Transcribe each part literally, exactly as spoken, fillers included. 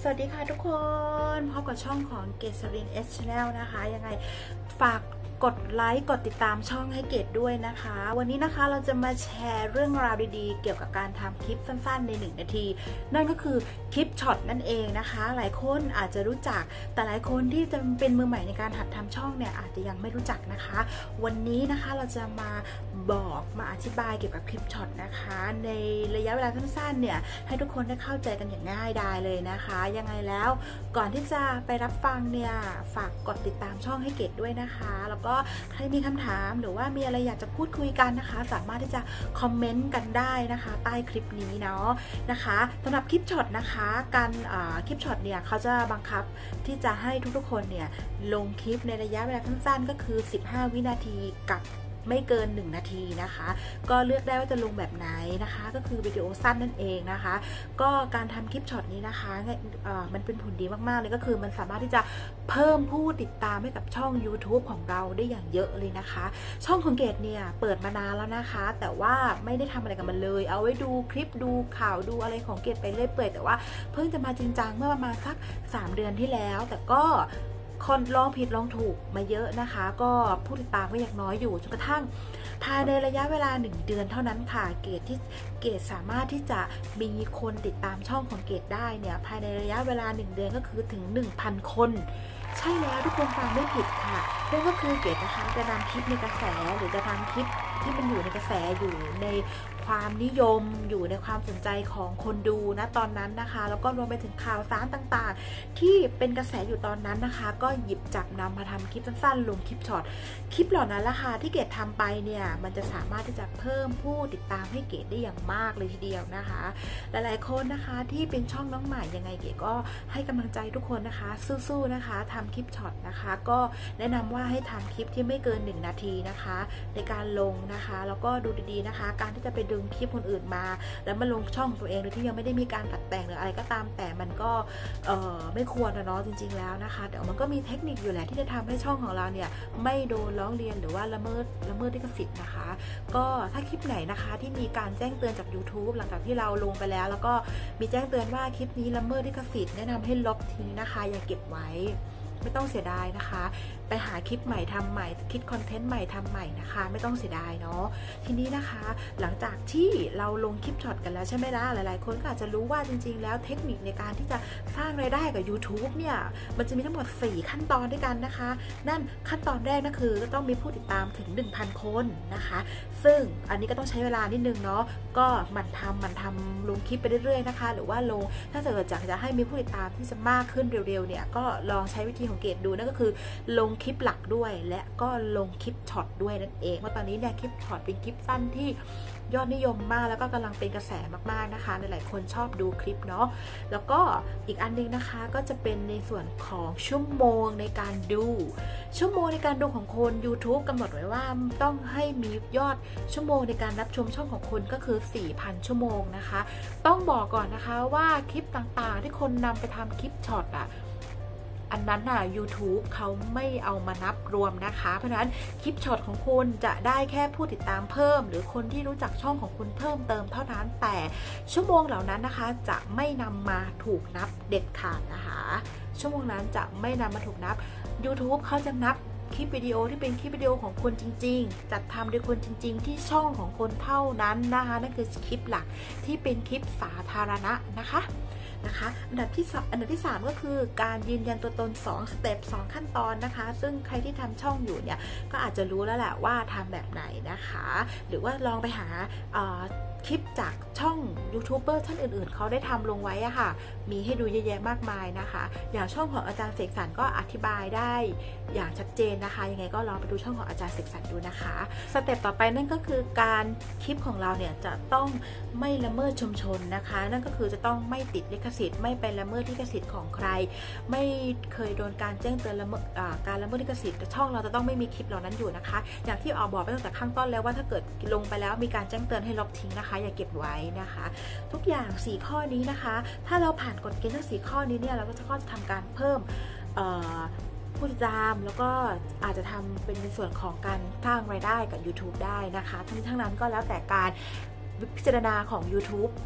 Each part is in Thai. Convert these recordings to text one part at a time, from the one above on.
สวัสดีค่ะทุกคนพบกับช่องของเกษรินเอสชาแนลนะคะยังไงฝากกดไลค์กดติดตามช่องให้เกดด้วยนะคะวันนี้นะคะเราจะมาแชร์เรื่องราวดีๆเกี่ยวกับการทำคลิปสั้นๆในหนึ่งนาทีนั่นก็คือคลิปช็อตนั่นเองนะคะหลายคนอาจจะรู้จักแต่หลายคนที่จะเป็นมือใหม่ในการหัดทำช่องเนี่ยอาจจะยังไม่รู้จักนะคะวันนี้นะคะเราจะมาบอกมาอธิบายเกี่ยวกับคลิปช็อตนะคะในระยะเวลาสั้นๆเนี่ยให้ทุกคนได้เข้าใจกันอย่างง่ายดายเลยนะคะยังไงแล้วก่อนที่จะไปรับฟังเนี่ยฝากกดติดตามช่องให้เกดด้วยนะคะแล้วก็ใครมีคำถามหรือว่ามีอะไรอยากจะพูดคุยกันนะคะสามารถที่จะคอมเมนต์กันได้นะคะใต้คลิปนี้เนาะนะคะสำหรับคลิปช็อตนะคะการคลิปช็อตเนี่ยเขาจะบังคับที่จะให้ทุกๆคนเนี่ยลงคลิปในระยะเวลาสั้นๆก็คือสิบห้าวินาทีกับไม่เกินหนึ่งนาทีนะคะก็เลือกได้ว่าจะลงแบบไหนนะคะก็คือวิดีโอสั้นนั่นเองนะคะก็การทำคลิปช็อตนี้นะคะมันเป็นผลดีมากๆเลยก็คือมันสามารถที่จะเพิ่มผู้ติดตามให้กับช่อง YouTube ของเราได้อย่างเยอะเลยนะคะช่องของเกดเนี่ยเปิดมานานแล้วนะคะแต่ว่าไม่ได้ทำอะไรกับมันเลยเอาไว้ดูคลิปดูข่าวดูอะไรของเกดไปเรื่อยเปื่อยแต่ว่าเพิ่งจะมาจริงจังเมื่อประมาณสักสามเดือนที่แล้วแต่ก็คนลองผิดลองถูกมาเยอะนะคะก็ผู้ติดตามก็ยังน้อยอยู่จนกระทั่งภายในระยะเวลาหนึ่งเดือนเท่านั้นค่ะเกดที่เกดสามารถที่จะมีคนติดตามช่องของเกดได้เนี่ยภายในระยะเวลาหนึ่งเดือนก็คือถึง หนึ่งพัน คนใช่แล้วทุกคนฟังไม่ผิดค่ะนั่นก็คือเกดนะคะจะนำคลิปในกระแสหรือจะทำคลิปที่มันอยู่ในกระแสอยู่ในความนิยมอยู่ในความสนใจของคนดูนะตอนนั้นนะคะแล้วก็รวมไปถึงข่าวสารต่างๆที่เป็นกระแสอยู่ตอนนั้นนะคะก็หยิบจับนำมาทำคลิปสั้นๆลงคลิปช็อตคลิปเหล่านั้นละค่ะที่เกดทำไปเนี่ยมันจะสามารถที่จะเพิ่มผู้ติดตามให้เกดได้อย่างมากเลยทีเดียวนะคะหลายๆคนนะคะที่เป็นช่องน้องใหม่ยังไงเกดก็ให้กำลังใจทุกคนนะคะสู้ๆนะคะทำคลิปช็อตนะคะก็แนะนำว่าให้ทำคลิปที่ไม่เกินหนึ่งนาทีนะคะในการลงนะคะแล้วก็ดูดีๆนะคะการที่จะไปดึงคลิปคนอื่นมาแล้วมาลงช่องตัวเองโดยที่ยังไม่ได้มีการตัดแต่งหรืออะไรก็ตามแต่มันก็เอ่อไม่ควรนะเนาะจริงๆแล้วนะคะแต่มันก็มีเทคนิคอยู่แหละที่จะทำให้ช่องของเราเนี่ยไม่โดนร้องเรียนหรือว่าละเมิดละเมิดลิขสิทธิ์นะคะก็ถ้าคลิปไหนนะคะที่มีการแจ้งเตือนจาก YouTube หลังจากที่เราลงไปแล้วแล้วก็มีแจ้งเตือนว่าคลิปนี้ละเมิดลิขสิทธิ์แนะนำให้ลบทิ้งนะคะอย่าเก็บไว้ไม่ต้องเสียดายนะคะไปหาคลิปใหม่ทำใหม่คิดคอนเทนต์ใหม่ทำใหม่นะคะไม่ต้องเสียดายเนาะทีนี้นะคะหลังจากที่เราลงคลิปช็อตกันแล้วใช่ไหมล่ะหลายๆคนก็อาจจะรู้ว่าจริงๆแล้วเทคนิคในการที่จะสร้างรายได้กับ YouTube เนี่ยมันจะมีทั้งหมดสี่ขั้นตอนด้วยกันนะคะนั่นขั้นตอนแรกนั่นคือก็ต้องมีผู้ติดตามถึง หนึ่งพัน คนนะคะซึ่งอันนี้ก็ต้องใช้เวลานิดนึงเนาะก็มันทำมันทำลงคลิปไปเรื่อยๆนะคะหรือว่าลงถ้าเกิดอยากจะให้มีผู้ติดตามที่จะมากขึ้นเร็วๆเนี่ยก็ลองใช้วิธีของเกดดูนั่นก็คือลงคลิปหลักด้วยและก็ลงคลิปช็อตด้วยนั่นเองว่าตอนนี้เนี่ยคลิปช็อตเป็นคลิปสั้นที่ยอดนิยมมากแล้วก็กำลังเป็นกระแสมากๆนะคะหลายๆคนชอบดูคลิปเนาะแล้วก็อีกอันนึงนะคะก็จะเป็นในส่วนของชั่วโมงในการดูชั่วโมงในการดูของคน YouTube กำหนดไว้ว่าต้องให้มียอดชั่วโมงในการรับชมช่องของคนก็คือ สี่พัน ชั่วโมงนะคะต้องบอกก่อนนะคะว่าคลิปต่างๆที่คนนำไปทำคลิปช็อตอะอันนั้นน่ะ YouTube เขาไม่เอามานับรวมนะคะเพราะฉะนั้นคลิปช็อตของคุณจะได้แค่ผู้ติดตามเพิ่มหรือคนที่รู้จักช่องของคุณเพิ่มเติมเท่านั้นแต่ชั่วโมงเหล่านั้นนะคะจะไม่นำมาถูกนับเด็ดขาดนะคะชั่วโมงนั้นจะไม่นำมาถูกนับ YouTube เขาจะนับคลิปวิดีโอที่เป็นคลิปวิดีโอของคนจริงๆจัดทำโดยคนจริงๆที่ช่องของคนเท่านั้นนะคะนั่นคือคลิปหลักที่เป็นคลิปสาธารณะนะคะนะคะอันดับที่อันดับที่สามก็คือการยืนยันตัวตนสองสเต็ปสองขั้นตอนนะคะซึ่งใครที่ทำช่องอยู่เนี่ยก็อาจจะรู้แล้วแหละว่าทำแบบไหนนะคะหรือว่าลองไปหาคลิปจากช่องยูทูบเบอร์ท่านอื่นๆเขาได้ทำลงไว้อะค่ะมีให้ดูเยอะแยะมากมายนะคะอย่างช่องของอาจารย์เสกสรรก็อธิบายได้อย่างชัดเจนนะคะยังไงก็ลองไปดูช่องของอาจารย์เสกสรรดูนะคะสเต็ปต่อไปนั่นก็คือการคลิปของเราเนี่ยจะต้องไม่ละเมิดชุมชนนะคะนั่นก็คือจะต้องไม่ติดลิขสิทธิ์ไม่ไปละเมิดลิขสิทธิ์ของใครไม่เคยโดนการแจ้งเตือนละเมิดการละเมิดลิขสิทธิ์ช่องเราจะต้องไม่มีคลิปเหล่านั้นอยู่นะคะอย่างที่ออกบอกไปตั้งแต่ข้างต้นแล้วว่าถ้าเกิดลงไปแล้วมีการแจ้งเตือนให้ลบทิ้งนะคะอย่าเก็บไว้นะคะทุกอย่างสี่ข้อนี้นะคะถ้าเราผ่านกฎเกณฑ์ทั้งสี่ข้อนี้เนี่ยเราก็จะก็ทำการเพิ่มผู้ติดตามแล้วก็อาจจะทำเป็นในส่วนของการสร้างรายได้กับ YouTube ได้นะคะทั้งนี้ทั้งนั้นก็แล้วแต่การพิจารณาของ YouTube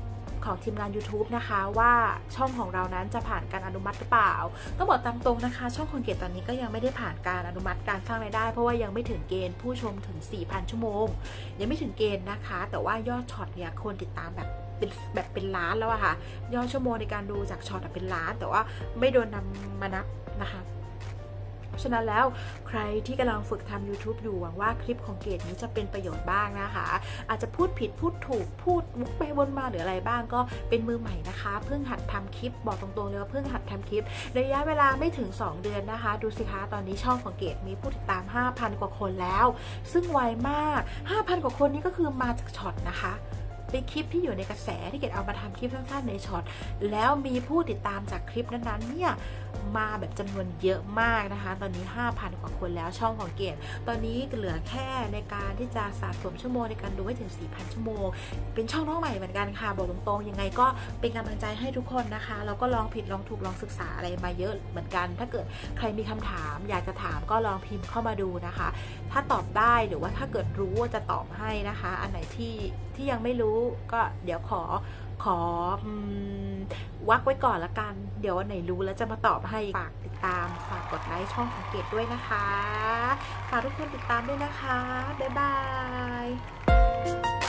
ของทีมงาน YouTube นะคะว่าช่องของเรานั้นจะผ่านการอนุมัติหรือเปล่าต้องบอกตามตรงนะคะช่องของเกดตอนนี้ก็ยังไม่ได้ผ่านการอนุมัติการสร้างรายได้เพราะว่ายังไม่ถึงเกณฑ์ผู้ชมถึง สี่พัน ชั่วโมงยังไม่ถึงเกณฑ์นะคะแต่ว่ายอดช็อตเนี่ยคนติดตามแบบเป็นแบบเป็นล้านแล้วอะค่ะยอดชั่วโมงในการดูจากช็อตเป็นล้านแต่ว่าไม่โดนนำมานับนะคะฉะนั้นแล้วใครที่กำลังฝึกทำ YouTube อยู่หวังว่าคลิปของเกดนี้จะเป็นประโยชน์บ้างนะคะอาจจะพูดผิดพูดถูกพูดวกไปวนมาหรืออะไรบ้างก็เป็นมือใหม่นะคะเพิ่งหัดทำคลิปบอกตรงๆเลยว่าเพิ่งหัดทำคลิประยะเวลาไม่ถึงสองเดือนนะคะดูสิคะตอนนี้ช่องของเกดมีผู้ติดตาม ห้าพัน กว่าคนแล้วซึ่งไวมาก ห้าพัน กว่าคนนี้ก็คือมาจากช็อตนะคะเป็นคลิปที่อยู่ในกระแสที่เกดเอามาทำคลิปสั้นๆในช็อตแล้วมีผู้ติดตามจากคลิปนั้นๆเนี่ยมาแบบจำนวนเยอะมากนะคะตอนนี้ ห้าพัน กว่าคนแล้วช่องของเกดตอนนี้เหลือแค่ในการที่จะสะสมชั่วโมงในการดูให้ถึง สี่พัน ชั่วโมงเป็นช่องน้องใหม่เหมือนกันค่ะบอกตรงๆยังไงก็เป็นกำลังใจให้ทุกคนนะคะแล้วก็ลองผิดลองถูกลองศึกษาอะไรมาเยอะเหมือนกันถ้าเกิดใครมีคำถามอยากจะถามก็ลองพิมพ์เข้ามาดูนะคะถ้าตอบได้หรือว่าถ้าเกิดรู้จะตอบให้นะคะอันไหนที่ที่ยังไม่รู้ก็เดี๋ยวขอขอวักไว้ก่อนละกันเดี๋ยววันไหนรู้แล้วจะมาตอบให้ฝากติดตามฝากกดไลค์ช่องของเกดด้วยนะคะฝากทุกคนติดตามด้วยนะคะบ๊ายบาย